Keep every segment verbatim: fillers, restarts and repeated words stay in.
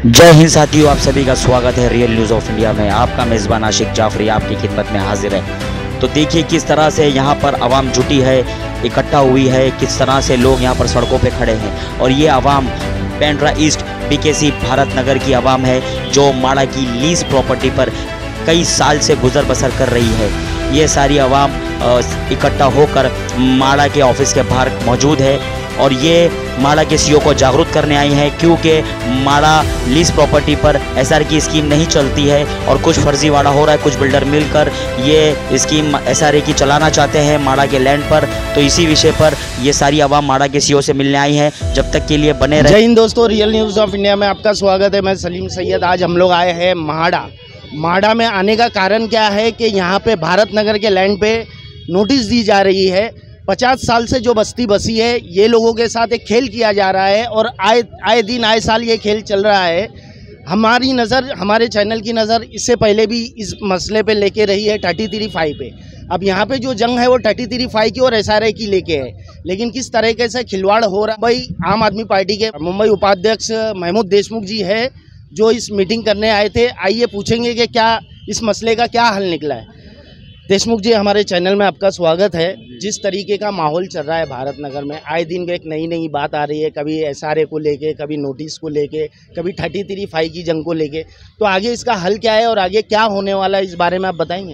जय हिंद साथियों, आप सभी का स्वागत है रियल न्यूज़ ऑफ इंडिया में। आपका मेज़बान आशिक जाफरी आपकी खिदमत में हाजिर है। तो देखिए किस तरह से यहाँ पर आवाम जुटी है, इकट्ठा हुई है, किस तरह से लोग यहाँ पर सड़कों पे खड़े हैं। और ये आवाम पेंड्रा ईस्ट बीकेसी भारत नगर की आवाम है जो माड़ा की लीज प्रॉपर्टी पर कई साल से गुजर बसर कर रही है। ये सारी आवाम इकट्ठा होकर माड़ा के ऑफिस के बाहर मौजूद है और ये माड़ा के सीईओ को जागरूक करने आई हैं, क्योंकि माड़ा लीज प्रॉपर्टी पर एसआर की स्कीम नहीं चलती है और कुछ फर्जीवाड़ा हो रहा है। कुछ बिल्डर मिलकर ये स्कीम एसआर की चलाना चाहते हैं माड़ा के लैंड पर। तो इसी विषय पर ये सारी आवाम माड़ा के सीईओ से मिलने आई है। जब तक के लिए बने रहे। जय हिंद दोस्तों, रियल न्यूज़ ऑफ इंडिया में आपका स्वागत है। मैं सलीम सैयद। आज हम लोग आए हैं माड़ा। माड़ा में आने का कारण क्या है कि यहाँ पे भारत नगर के लैंड पे नोटिस दी जा रही है। पचास साल से जो बस्ती बसी है, ये लोगों के साथ एक खेल किया जा रहा है और आए आए दिन आए साल ये खेल चल रहा है। हमारी नज़र, हमारे चैनल की नज़र इससे पहले भी इस मसले पे लेके रही है थर्टी थ्री फाइव पे। अब यहाँ पे जो जंग है वो थर्टी थ्री फाइव की और एसआरए की लेके है। लेकिन किस तरीके से खिलवाड़ हो रहा है, भाई आम आदमी पार्टी के मुंबई उपाध्यक्ष महमूद देशमुख जी है जो इस मीटिंग करने आए थे। आइए पूछेंगे कि क्या इस मसले का क्या हल निकला है। देशमुख जी, हमारे चैनल में आपका स्वागत है। जिस तरीके का माहौल चल रहा है भारत नगर में, आए दिन एक नई नई बात आ रही है, कभी एसआरए को लेके, कभी नोटिस को लेके, कभी थर्टी थ्री फाइव की जंग को लेके, तो आगे इसका हल क्या है और आगे क्या होने वाला है, इस बारे में आप बताएंगे?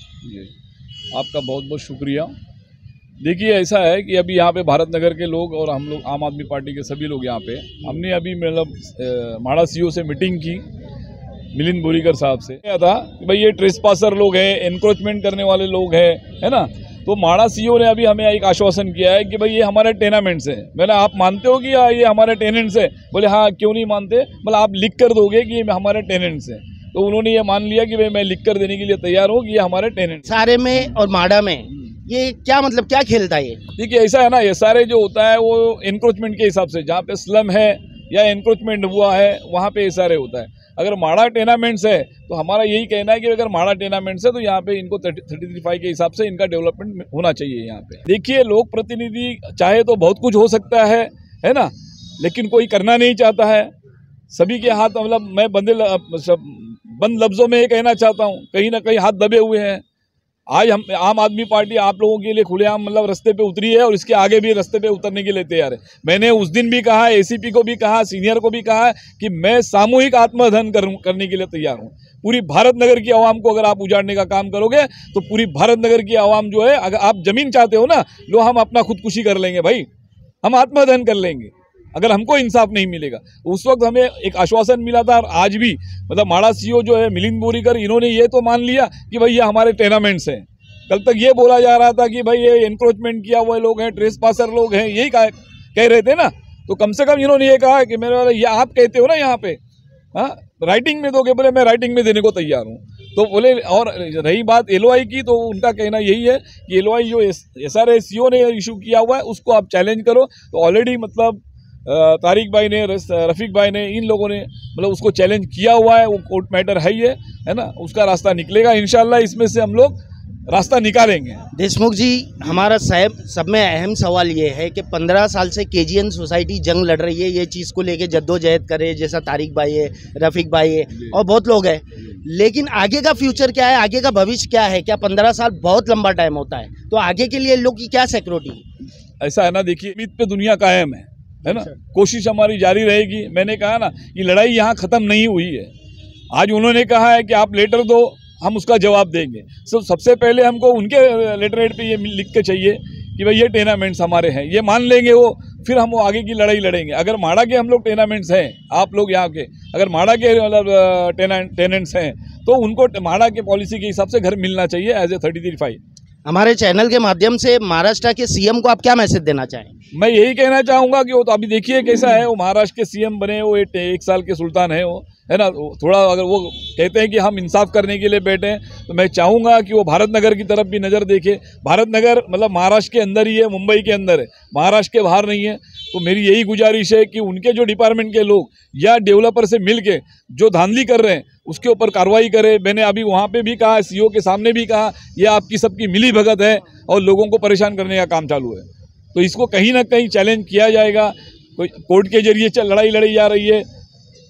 आपका बहुत बहुत शुक्रिया। देखिए, ऐसा है कि अभी यहाँ पे भारत नगर के लोग और हम लोग आम आदमी पार्टी के सभी लोग यहाँ पे, हमने अभी मतलब माड़ा सीईओ से मीटिंग की मिलिंद बोरीकर साहब से। क्या था कि भाई ये ट्रेसपासर लोग हैं, एनक्रोचमेंट करने वाले लोग हैं, है ना। तो माड़ा सीईओ ने अभी हमें एक आश्वासन किया है कि भाई ये हमारे टेनामेंट्स हैं। मैंने आप मानते हो कि ये हमारे टेनेंट्स हैं? बोले हाँ, क्यों नहीं मानते? मतलब आप लिख कर दोगे कि ये हमारे टेनेंट्स हैं। तो उन्होंने ये मान लिया कि भाई मैं लिख कर देने के लिए तैयार हूँ कि ये हमारे टेनेंट्स। सारे में और माड़ा में ये क्या मतलब, क्या खेलता है ये? देखिए, ऐसा है ना, ये सारे जो होता है वो एनक्रोचमेंट के हिसाब से, जहाँ पे स्लम है या एनक्रोचमेंट हुआ है वहाँ पे ये सारे होता है। अगर माड़ा टेनामेंट्स है तो हमारा यही कहना है कि अगर माड़ा टेनामेंट्स है तो यहाँ पे इनको थर्टी थ्री फाइव के हिसाब से इनका डेवलपमेंट होना चाहिए यहाँ पे। देखिए, लोक प्रतिनिधि चाहे तो बहुत कुछ हो सकता है, है ना, लेकिन कोई करना नहीं चाहता है। सभी के हाथ, मतलब मैं बंदे बंद लफ्जों में ये कहना चाहता हूँ, कहीं ना कहीं हाथ दबे हुए हैं। आज हम आम आदमी पार्टी आप लोगों के लिए खुलेआम मतलब रास्ते पे उतरी है और इसके आगे भी रास्ते पे उतरने के लिए तैयार है। मैंने उस दिन भी कहा, एसीपी को भी कहा, सीनियर को भी कहा कि मैं सामूहिक आत्मदहन कर, करने के लिए तैयार हूँ। पूरी भारत नगर की आवाम को अगर आप उजाड़ने का काम करोगे तो पूरी भारत नगर की आवाम जो है, अगर आप जमीन चाहते हो ना, लो हम अपना खुदकुशी कर लेंगे भाई, हम आत्मदहन कर लेंगे अगर हमको इंसाफ नहीं मिलेगा। उस वक्त हमें एक आश्वासन मिला था और आज भी मतलब माड़ा सीईओ जो है मिलिंद बोरीकर, इन्होंने ये तो मान लिया कि भाई ये हमारे टेनामेंट्स हैं। कल तक ये बोला जा रहा था कि भाई ये एनक्रोचमेंट किया हुए लोग हैं, ट्रेसपासर लोग हैं, यही कह कह रहे थे ना। तो कम से कम इन्होंने ये कहा कि मेरे वाले, ये आप कहते हो ना यहाँ पे, हाँ राइटिंग में दोगे? बोले मैं राइटिंग में देने को तैयार हूँ। तो बोले, और रही बात एलओआई की, तो उनका कहना यही है कि एलओआई जो एसआरए सीईओ ने इशू किया हुआ है उसको आप चैलेंज करो। तो ऑलरेडी मतलब तारिक भाई ने, रफीक भाई ने, इन लोगों ने मतलब उसको चैलेंज किया हुआ है। वो कोर्ट मैटर है ही है, है ना, उसका रास्ता निकलेगा इंशाल्लाह। इसमें से हम लोग रास्ता निकालेंगे। देशमुख जी, हमारा साहब सब में अहम सवाल ये है कि पंद्रह साल से केजीएन सोसाइटी जंग लड़ रही है, ये चीज़ को लेके जद्दोजहद करे, जैसा तारिक भाई है, रफीक भाई है और बहुत लोग हैं। लेकिन आगे का फ्यूचर क्या है, आगे का भविष्य क्या है? क्या पंद्रह साल बहुत लंबा टाइम होता है? तो आगे के लिए लोग की क्या सिक्योरिटी? ऐसा है ना, देखिए, उम्मीद पे दुनिया कायम है, है ना। कोशिश हमारी जारी रहेगी। मैंने कहा ना, ये लड़ाई यहाँ ख़त्म नहीं हुई है। आज उन्होंने कहा है कि आप लेटर दो, हम उसका जवाब देंगे। सो सबसे पहले हमको उनके लेटर हेड पे ये लिख के चाहिए कि भाई ये टेनामेंट्स हमारे हैं, ये मान लेंगे वो, फिर हम वो आगे की लड़ाई लड़ेंगे। अगर माड़ा के हम लोग टेनामेंट्स हैं, आप लोग यहाँ के अगर माड़ा के मतलब टेनेंट्स हैं, तो उनको माड़ा के पॉलिसी के हिसाब से घर मिलना चाहिए as a thirty three five. हमारे चैनल के माध्यम से महाराष्ट्र के सीएम को आप क्या मैसेज देना चाहें? मैं यही कहना चाहूँगा कि वो तो अभी देखिए कैसा है, वो महाराष्ट्र के सीएम बने, वो एक, एक साल के सुल्तान है वो, है ना। थोड़ा अगर वो कहते हैं कि हम इंसाफ करने के लिए बैठे हैं, तो मैं चाहूँगा कि वो भारत नगर की तरफ भी नज़र देखे। भारत नगर मतलब महाराष्ट्र के अंदर ही है, मुंबई के अंदर है, महाराष्ट्र के बाहर नहीं है। तो मेरी यही गुजारिश है कि उनके जो डिपार्टमेंट के लोग या डेवलपर से मिल के जो धांधली कर रहे हैं उसके ऊपर कार्रवाई करें। मैंने अभी वहाँ पे भी कहा, सीईओ के सामने भी कहा, ये आपकी सबकी मिली भगत है और लोगों को परेशान करने का काम चालू है। तो इसको कहीं ना कहीं चैलेंज किया जाएगा। कोई कोर्ट के जरिए लड़ाई लड़ी जा रही है,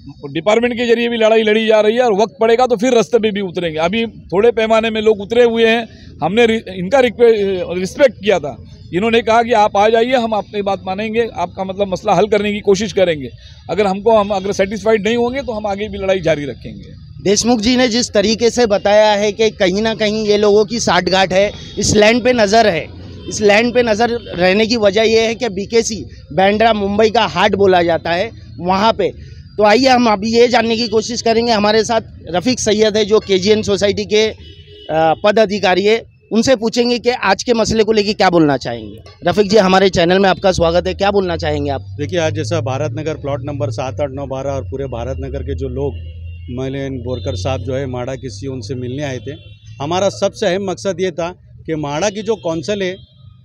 डिपार्टमेंट के जरिए भी लड़ाई लड़ी जा रही है और वक्त पड़ेगा तो फिर रास्ते पे भी उतरेंगे। अभी थोड़े पैमाने में लोग उतरे हुए हैं, हमने इनका रिस्पेक्ट किया था, इन्होंने कहा कि आप आ जाइए, हम आपकी बात मानेंगे, आपका मतलब मसला हल करने की कोशिश करेंगे। अगर हमको हम अगर सेटिस्फाइड नहीं होंगे तो हम आगे भी लड़ाई जारी रखेंगे। देशमुख जी ने जिस तरीके से बताया है कि कहीं ना कहीं ये लोगों की साठगांठ है, इस लैंड पे नज़र है, इस लैंड पे नज़र रहने की वजह यह है कि बीकेसी बांद्रा मुंबई का हार्ट बोला जाता है वहाँ पे। तो आइए हम अभी ये जानने की कोशिश करेंगे, हमारे साथ रफ़ीक सैयद है जो केजीएन सोसाइटी के पद अधिकारी है, उनसे पूछेंगे कि आज के मसले को लेकर क्या बोलना चाहेंगे। रफ़ीक जी, हमारे चैनल में आपका स्वागत है, क्या बोलना चाहेंगे आप? देखिए, आज जैसा भारत नगर प्लॉट नंबर सात आठ नौ बारह और पूरे भारत नगर के जो लोग मिलिन बोरकर साहब जो है माड़ा की सी उनसे मिलने आए थे, हमारा सबसे अहम मकसद ये था कि माड़ा की जो कौंसिल है,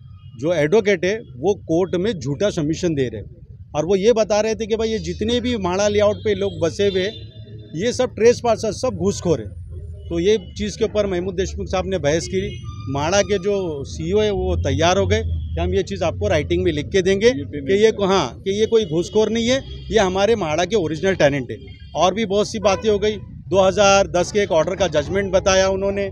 जो एडवोकेट है, वो कोर्ट में झूठा सबमिशन दे रहे और वो ये बता रहे थे कि भाई ये जितने भी माड़ा लेआउट पे लोग बसे हुए ये सब ट्रेस पार्सर, सब घूसखोर है। तो ये चीज़ के ऊपर महमूद देशमुख साहब ने बहस की। माड़ा के जो सीईओ है वो तैयार हो गए कि हम ये चीज़ आपको राइटिंग में लिख के देंगे कि ये हाँ कि ये कोई घूसखोर नहीं है, ये हमारे माड़ा के ओरिजिनल टेनेंट है। और भी बहुत सी बातें हो गई। दो हज़ार दस के एक ऑर्डर का जजमेंट बताया उन्होंने,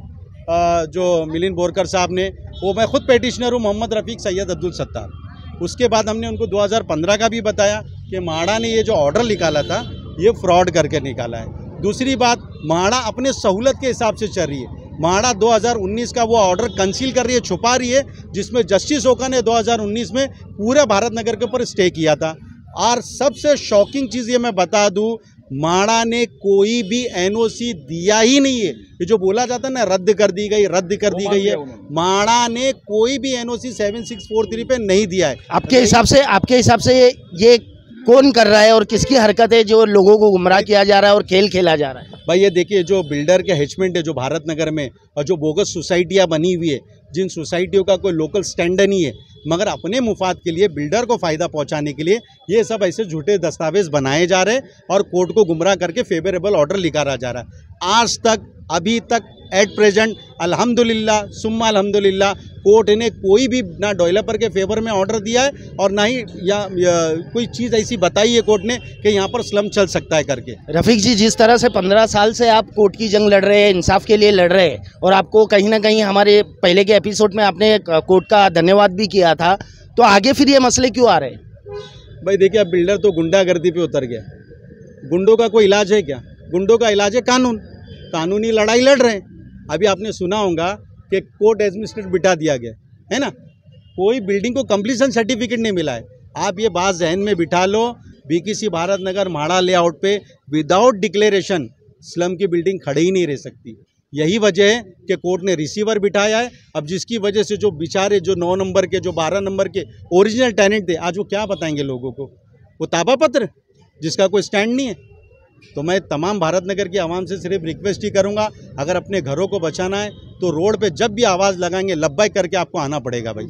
जो मिलिन बोरकर साहब ने, वो मैं खुद पेटिशनर हूँ, मोहम्मद रफ़ीक सैयद अब्दुल सत्तार। उसके बाद हमने उनको दो हज़ार पंद्रह का भी बताया कि माड़ा ने ये जो ऑर्डर निकाला था ये फ्रॉड करके निकाला है। दूसरी बात, माड़ा अपने सहूलत के हिसाब से चल रही है। माड़ा दो हज़ार उन्नीस का वो ऑर्डर कंसील कर रही है, छुपा रही है, जिसमें जस्टिस ओका ने दो हज़ार उन्नीस में पूरे भारत नगर के ऊपर स्टे किया था। और सबसे शॉकिंग चीज़ ये मैं बता दूं, माड़ा ने कोई भी एनओसी दिया ही नहीं है। ये जो बोला जाता है ना रद्द कर दी गई रद्द कर दी गई है, माड़ा ने कोई भी NOC seven six four three पे नहीं दिया है। आपके हिसाब से आपके हिसाब से ये कौन कर रहा है और किसकी हरकत है जो लोगों को गुमराह किया जा रहा है और खेल खेला जा रहा है? भाई ये देखिए, जो बिल्डर के हेचमेंट है जो भारत नगर में, और जो बोगस सोसाइटियाँ बनी हुई है, जिन सोसाइटियों का कोई लोकल स्टैंडर्ड नहीं है, मगर अपने मुफाद के लिए, बिल्डर को फ़ायदा पहुंचाने के लिए ये सब ऐसे झूठे दस्तावेज बनाए जा रहे हैं और कोर्ट को गुमराह करके फेवरेबल ऑर्डर निकाला जा रहा है। आज तक, अभी तक, एट प्रेजेंट अल्हम्दुलिल्लाह सुम्मा अल्हम्दुलिल्लाह, कोर्ट ने कोई भी ना डेवलपर के फेवर में ऑर्डर दिया है और ना ही या, या कोई चीज़ ऐसी बताई है कोर्ट ने कि यहाँ पर स्लम चल सकता है करके। रफ़ीक जी, जिस तरह से पंद्रह साल से आप कोर्ट की जंग लड़ रहे हैं, इंसाफ के लिए लड़ रहे हैं, और आपको कहीं ना कहीं हमारे पहले के एपिसोड में आपने कोर्ट का धन्यवाद भी किया था, तो आगे फिर ये मसले क्यों आ रहे हैं? भाई देखिए, अब बिल्डर तो गुंडागर्दी पे उतर गया। गुंडों का कोई इलाज है क्या? गुंडों का इलाज है कानून। कानूनी लड़ाई लड़ रहे हैं। अभी आपने सुना होगा कि कोर्ट एडमिनिस्ट्रेटर बिठा दिया गया है ना, कोई बिल्डिंग को कंप्लीशन सर्टिफिकेट नहीं मिला है। आप ये बात जहन में बिठा लो, बीकेसी भारत नगर माड़ा लेआउट पे विदाउट डिक्लेरेशन स्लम की बिल्डिंग खड़ी ही नहीं रह सकती। यही वजह है कि कोर्ट ने रिसीवर बिठाया है। अब जिसकी वजह से जो बेचारे जो नौ नंबर के, जो बारह नंबर के ओरिजिनल टेनेंट थे, आज वो क्या बताएंगे लोगों को? वो ताबा पत्र जिसका कोई स्टैंड नहीं है। तो मैं तमाम भारत नगर की आवाम से सिर्फ रिक्वेस्ट ही करूंगा, अगर अपने घरों को बचाना है तो रोड पे जब भी आवाज़ लगाएंगे लब्बाइक करके आपको आना पड़ेगा भाई।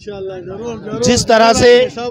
जिस तरह से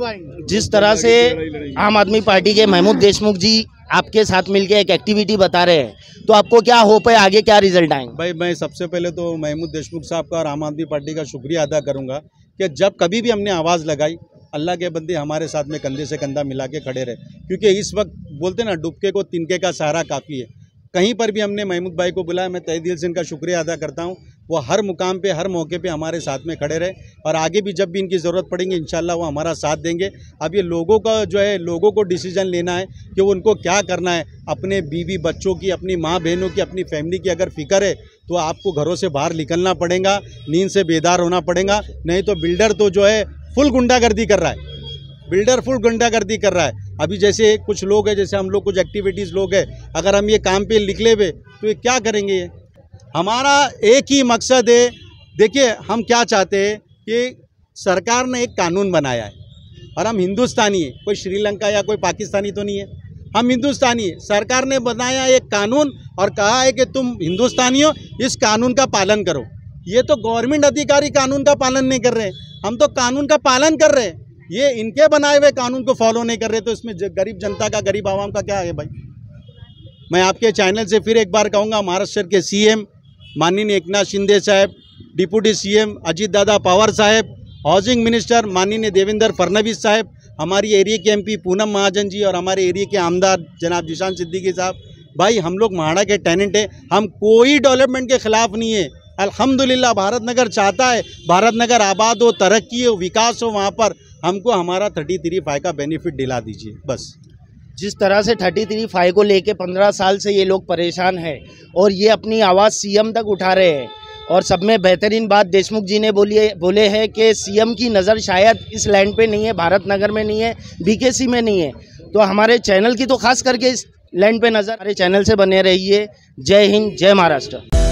जिस तरह से आम आदमी पार्टी के महमूद देशमुख जी आपके साथ मिलकर एक एक्टिविटी बता रहे हैं, तो आपको क्या होप है, आगे क्या रिजल्ट आएंगे? भाई मैं सबसे पहले तो महमूद देशमुख साहब का और आम आदमी पार्टी का शुक्रिया अदा करूँगा कि जब कभी भी हमने आवाज़ लगाई, अल्लाह के बंदे हमारे साथ में कंधे से कंधा मिला के खड़े रहे। क्योंकि इस वक्त बोलते ना, डुबके को तिनके का सहारा काफ़ी है। कहीं पर भी हमने महमूद भाई को बुलाया, मैं तहे दिल से इनका शुक्रिया अदा करता हूं। वो हर मुकाम पे, हर मौके पे हमारे साथ में खड़े रहे और आगे भी जब भी इनकी ज़रूरत पड़ेगी इंशाल्लाह वो हमारा साथ देंगे। अब ये लोगों का जो है, लोगों को डिसीजन लेना है कि वो उनको क्या करना है। अपने बीवी बच्चों की, अपनी माँ बहनों की, अपनी फैमिली की अगर फिक्र है तो आपको घरों से बाहर निकलना पड़ेगा, नींद से बेदार होना पड़ेगा। नहीं तो बिल्डर तो जो है फुल गुंडागर्दी कर रहा है, बिल्डर फुल गुंडागर्दी कर रहा है। अभी जैसे कुछ लोग हैं, जैसे हम लोग कुछ एक्टिविटीज़ लोग हैं, अगर हम ये काम पे निकले हुए तो ये क्या करेंगे? ये हमारा एक ही मकसद है। देखिए, हम क्या चाहते हैं कि सरकार ने एक कानून बनाया है और हम हिंदुस्तानी हैं, कोई श्रीलंका या कोई पाकिस्तानी तो नहीं है, हम हिंदुस्तानी हैं। सरकार ने बनाया एक कानून और कहा है कि तुम हिंदुस्तानी हो, इस कानून का पालन करो। ये तो गवर्नमेंट अधिकारी कानून का पालन नहीं कर रहे, हम तो कानून का पालन कर रहे हैं। ये इनके बनाए हुए कानून को फॉलो नहीं कर रहे, तो इसमें गरीब जनता का, गरीब आवाम का क्या है भाई? मैं आपके चैनल से फिर एक बार कहूँगा, महाराष्ट्र के सीएम माननीय एकनाथ शिंदे साहब, डिप्यूटी सीएम अजीत दादा पवार साहब, हाउसिंग मिनिस्टर माननीय देवेंद्र फडणवीस साहब, हमारी एरिया के एमपी पूनम महाजन जी और हमारे एरिया के आमदार जनाब जिशान सिद्दीकी साहब, भाई हम लोग म्हाडा के टेनेंट हैं, हम कोई डेवलपमेंट के खिलाफ नहीं है। अल्हम्दुलिल्लाह भारत नगर चाहता है भारत नगर आबाद हो, तरक्की हो, विकास हो, वहाँ पर हमको हमारा थर्टी थ्री फाइव का बेनिफिट दिला दीजिए बस। जिस तरह से थर्टी थ्री फाइव को लेके पंद्रह साल से ये लोग परेशान हैं और ये अपनी आवाज़ सीएम तक उठा रहे हैं, और सब में बेहतरीन बात देशमुख जी ने बोली है बोले है कि सीएम की नज़र शायद इस लैंड पे नहीं है, भारत नगर में नहीं है, बीकेसी में नहीं है। तो हमारे चैनल की तो खास करके इस लैंड पे नज़र, हमारे चैनल से बने रहिए। जय हिंद, जय महाराष्ट्र।